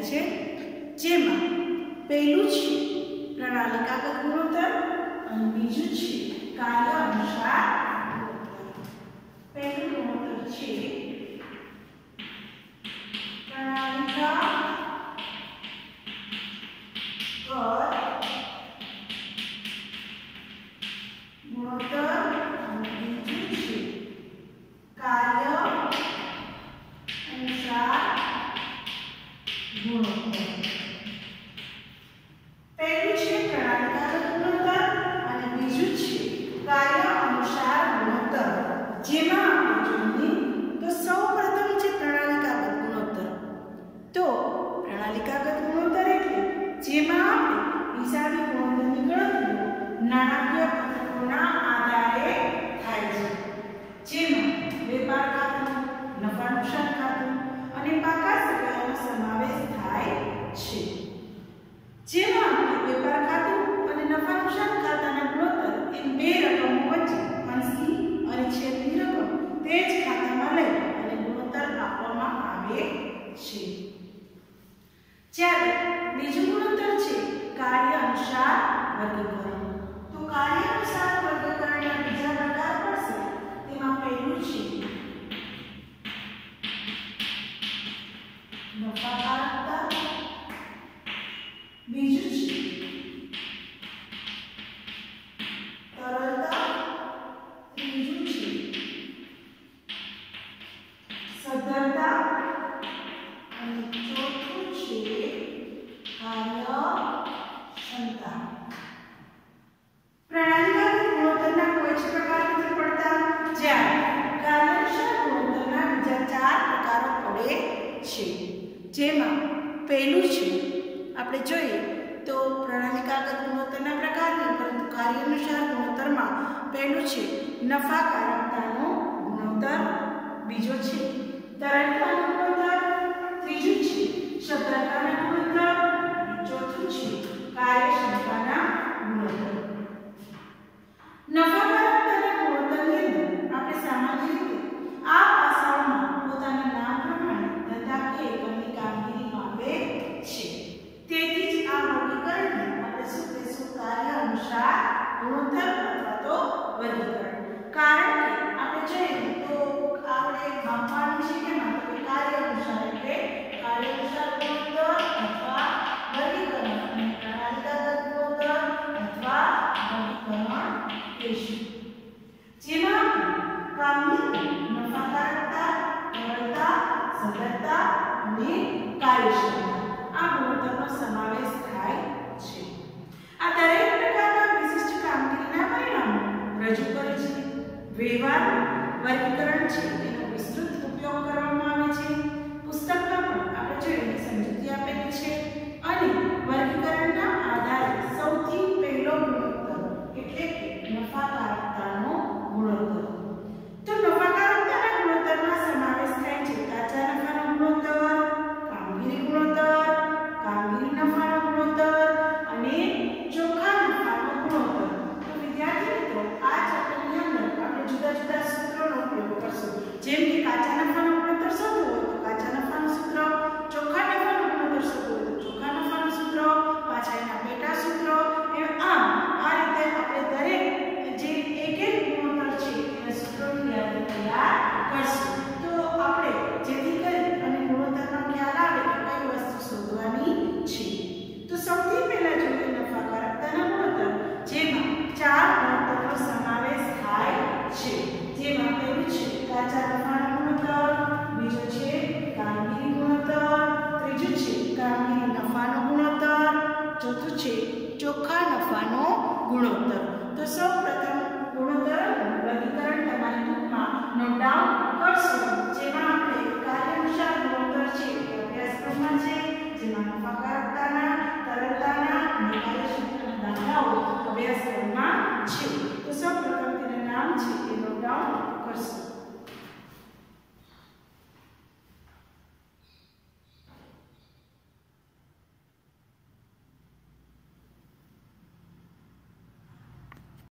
છે, જેમાં પહેલું છે પ્રણાલિકાગત ગુણોત્તર અને બીજું છે કાર્ય અનુસાર ગુણોત્તર. પહેલું ગુણોત્તર છે પ્રણાલિકાગત ગુણોત્તર અને બીજું છે કાર્ય અનુસાર ગુણોત્તર. પહેલું છે પ્રણાલિકાગત ગુણોત્તર અને બીજું છે કાર્ય અનુસાર ગુણોત્તર. જેમાં આપણે જોઈએ તો સૌપ્રથમ છે પ્રણાલિકાગત ગુણોત્તર. તો પ્રણાલિકાગત ગુણોત્તર એટલે જેમાં આપણે હિસાબી ગુણોત્તરની ગણતરીઓ નાણાકીય પત્રકોના આધારે થાય છે, જેમાં વેપાર ખાતું, નફા નુકસાન ખાતું અને પાકા સગાઈનો સમાવેશ થાય છે. જેમાં વેપાર ખાતું અને નફા નુકસાન ખાતાના ગુણોત્તર એ બે રકમો વચ્ચે અંશની અને છેદની રકમ તે જ ખાતામાં લઈ અને ગુણોત્તર આપવામાં આવે છે. જ્યારે બીજું ગુણોત્તર છે કાર્ય અનુસાર વર્ગીકરણ. તો કાર્ય અનુસાર વર્ગીકરણના બીજા પ્રકાર પડશે. તેમાં પહેલું છે નફાકારકતા, બીજું છે તરલતા, ત્રીજું છે સદ્ધરતા અને ચોથું છે કાર્યક્ષમતા. પ્રણાલિકાગત ગુણોત્તરના કોઈ જ પ્રકાર નથી પડતા, જ્યારે કાર્યાનુસાર ગુણોત્તરના બીજા ચાર પ્રકારો પડે છે. જેમાં પહેલું છે આપણે જોઈએ તો પ્રણાલિકાગત ગુણોત્તરના પ્રકારની, પરંતુ કાર્યાનુસાર ગુણોત્તરમાં પહેલું છે નફાકારકતાનો ગુણોત્તર, બીજો છે તરલતાનો ગુણોત્તર, ત્રીજું છે સદ્ધરતાનો ગુણોત્તર, ચોથું છે કાર્યક્ષમતાના ગુણોત્તર. નફાકારકતાના ગુણોત્તરની અંદર આપણે સામાન્ય રીતે આ પાસાઓમાં પોતાના નામ પ્રમાણે ધંધાકીય એકમની કામગીરી માપે છે. તેથી જ આ વર્ગીકરણને આપણે શું કહીશું? કાર્ય અનુસાર ગુણોત્તર અથવા તો વર્ગીકરણ. કારણ કે આપણે જોઈએ તો આપણે માપવાનું છે કે કાર્ય અનુસાર એટલે કાર્ય અનુસાર ગુણોત્તર અથવા વર્ગીકરણ અને પ્રણાલિકાગત ગુણોત્તર અથવા વર્ગીકરણ કહીશું. જેમાં કામગીરી, નફાકારકતા, તરલતા, સદ્ધરતા અને કાર્યક્ષમતા આ ગુણોત્તરનો સમાવેશ થાય છે. આ દરેક પ્રકારના વિશિષ્ટ કામગીરીના પરિણામો રજૂ કરે છે. વ્યવહાર વર્ગીકરણ છે તેનો વિસ્તૃત ઉપયોગ કરવામાં આવે છે. પુસ્તકમાં પણ આપણે જોઈએ સમજૂતી આપેલી છે અને વર્ગીકરણના આધારે સૌથી પહેલો ગુણોત્તર એટલે કે નફાકારકતાનો ગુણોત્તર. તો નફાકારકતાના ગુણોત્તરમાં સમાવેશ થાય છે કાચા નફાનો ગુણોત્તર, કામગીરી ગુણોત્તર, કામગીરી નફાનો ગુણોત્તર અને ચોખ્ખા નફાનો ગુણોત્તર. તો વિદ્યાર્થી મિત્રો આ ચેપ્ટરની અંદર આપણે જુદા જુદા સૂત્રોનો ઉપયોગ કરશું. જેમ કે કાચા નફાનો ગુણોત્તર શોધવો હોય તો કાચા નફાનું સૂત્ર, ચોખ્ખા નફાનો ગુણોત્તર શોધવો હોય તો ચોખ્ખા નફાનું સૂત્ર, પાછા એના પેટા સૂત્રો. આમ આ રીતે આપણે દરેક જે એક એક ગુણોત્તર છે એના સૂત્રોની યાદી તૈયાર કરશું. તો આપણે જેથી કરી અને ગુણોત્તરનો ખ્યાલ આવે કે કઈ વસ્તુ શોધવાની છે. તો સૌથી પહેલા જોઈએ નફાકારકતાના ગુણોત્તર, જેમાં ચાર ગુણોત્તરનો સમાવેશ થાય છે. જેમાં પહેલું છે કાચા નફાનો ગુણોત્તર, બીજો છે કામગીરી ગુણોત્તર, ત્રીજું છે કામગીરી નફાનો ગુણોત્તર, ચોથું છે ચોખ્ખા નફાનો ગુણોત્તર. તો સૌપ્રથમ ગુણોત્તર વર્ગીકરણ તમારી બુકમાં નોટ ડાઉન કરશો. જેમાં આપણે કાર્યાનુસાર ગુણોત્તર છે એ અભ્યાસક્રમમાં છે, જેમાં નફાકારકતાના, તરલતાના અને કાર્યક્ષમતાના દાખલાઓ અભ્યાસક્રમમાં